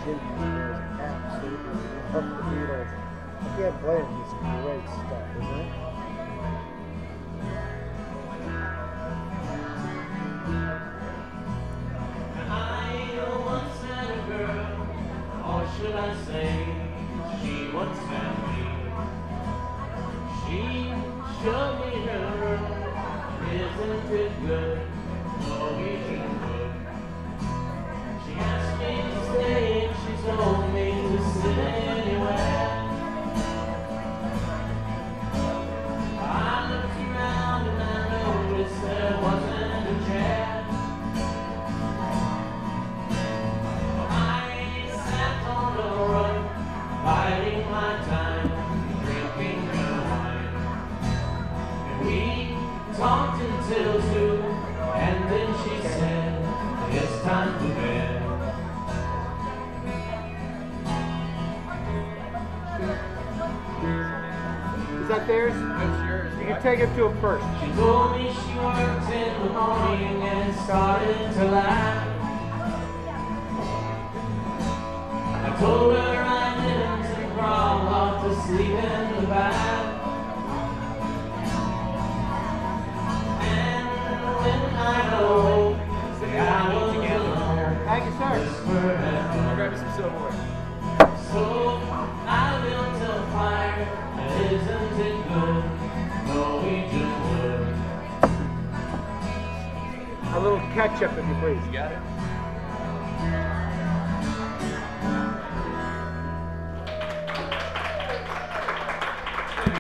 Jimmy was absolutely love the Beatles. I can't blame him. It's great stuff, isn't it? Should I say she once had me? She showed me her room. Isn't it good? Norwegian wood. She asked me to stay and she told me to sit anywhere. I looked around and I noticed there wasn't a chair. Biding my time, drinking her wine. And we talked until 2, and then she said, it's time to bed. Is that theirs? That's yours. You can take it to him first. She told me she worked in the morning and started to laugh. I told her I didn't crawl off to sleep in the bath. And when I awoke, I was alone. Thank you, sir. I'll grab you some silverware. So I built a fire, and isn't it good? Norwegian wood. A little ketchup, if you please. You got it?